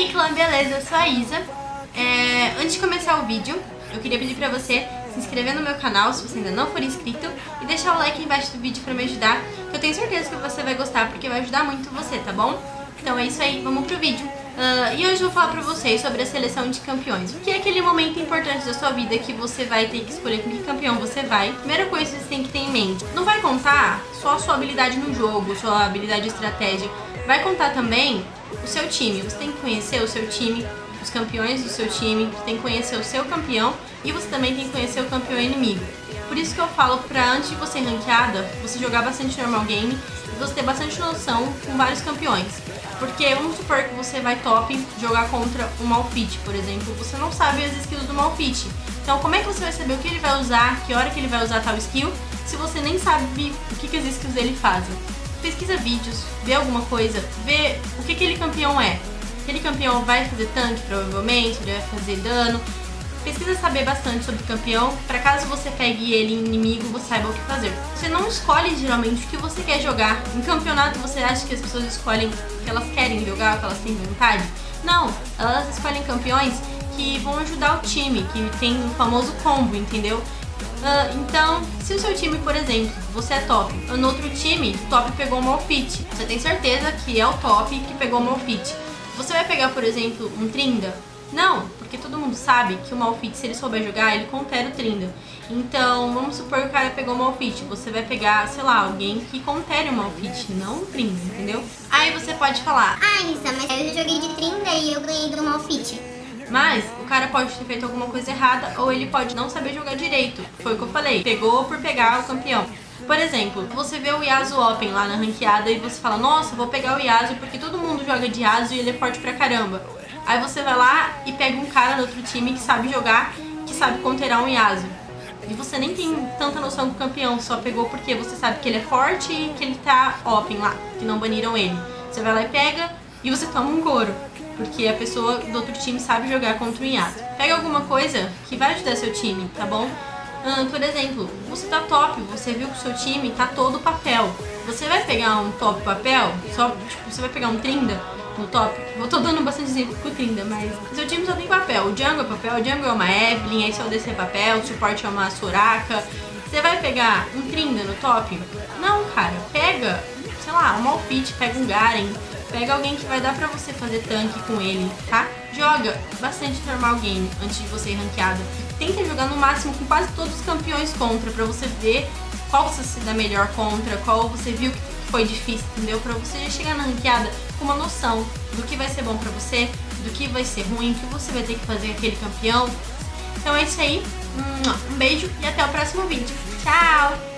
aí, clã, beleza? Eu sou a Isa. Antes de começar o vídeo, eu queria pedir pra você se inscrever no meu canal, se você ainda não for inscrito, e deixar o like embaixo do vídeo pra me ajudar, que eu tenho certeza que você vai gostar, porque vai ajudar muito você, tá bom? Então é isso aí, vamos pro vídeo. E hoje eu vou falar pra vocês sobre a seleção de campeões. O que é aquele momento importante da sua vida que você vai ter que escolher com que campeão você vai. Primeira coisa que você tem que ter em mente, não vai contar só a sua habilidade no jogo, sua habilidade de estratégia, vai contar também o seu time. Você tem que conhecer o seu time, os campeões do seu time, você tem que conhecer o seu campeão e você também tem que conhecer o campeão inimigo. Por isso que eu falo pra, antes de você ranqueada, você jogar bastante normal game e você ter bastante noção com vários campeões. Porque vamos supor que você vai top jogar contra um Malphite, por exemplo, você não sabe as skills do Malphite. Então como é que você vai saber o que ele vai usar, que hora que ele vai usar tal skill, se você nem sabe o que as skills dele fazem? Pesquisa vídeos, vê alguma coisa, vê o que aquele campeão é. Aquele campeão vai fazer tanque, provavelmente, ele vai fazer dano. Pesquisa saber bastante sobre o campeão, para caso você pegue ele em inimigo, você saiba o que fazer. Você não escolhe geralmente o que você quer jogar. Em campeonato você acha que as pessoas escolhem o que elas querem jogar, o que elas têm vontade? Não, elas escolhem campeões que vão ajudar o time, que tem o famoso combo, entendeu? Então, se o seu time, por exemplo, você é top, no outro time, o top pegou o Malphite, você tem certeza que é o top que pegou o Malphite. Você vai pegar, por exemplo, um Trinda? Não, porque todo mundo sabe que o Malphite, se ele souber jogar, ele contera o Trinda. Então, vamos supor que o cara pegou o Malphite, você vai pegar, sei lá, alguém que contere o Malphite, não o Trinda, entendeu? Aí você pode falar: ah, Isa, mas eu joguei de Trinda e eu ganhei do Malphite. Mas o cara pode ter feito alguma coisa errada ou ele pode não saber jogar direito. Foi o que eu falei, pegou por pegar o campeão. Por exemplo, você vê o Yasuo Open lá na ranqueada e você fala: nossa, vou pegar o Yasuo porque todo mundo joga de Yasuo e ele é forte pra caramba. Aí você vai lá e pega um cara do outro time que sabe jogar, que sabe conterar um Yasuo. E você nem tem tanta noção do campeão, só pegou porque você sabe que ele é forte e que ele tá Open lá, que não baniram ele. Você vai lá e pega e você toma um couro, porque a pessoa do outro time sabe jogar contra o Yasuo. Pega alguma coisa que vai ajudar seu time, tá bom? Por exemplo, você tá top, você viu que o seu time tá todo papel. Você vai pegar um top papel, só tipo, você vai pegar um Trinda no top. Eu tô dando bastante exemplo com o Trinda, mas seu time só tem papel. O jungle é papel, o jungle é uma Evelynn, aí seu DC é papel, o suporte é uma Soraka. Você vai pegar um Trinda no top? Não, cara, pega, sei lá, um Malphite, pega um Garen, pega alguém que vai dar pra você fazer tanque com ele, tá? Joga bastante normal game antes de você ir ranqueada. Tenta jogar no máximo com quase todos os campeões contra, pra você ver qual você se dá melhor contra, qual você viu que foi difícil, entendeu? Pra você já chegar na ranqueada com uma noção do que vai ser bom pra você, do que vai ser ruim, o que você vai ter que fazer com aquele campeão. Então é isso aí, um beijo e até o próximo vídeo. Tchau!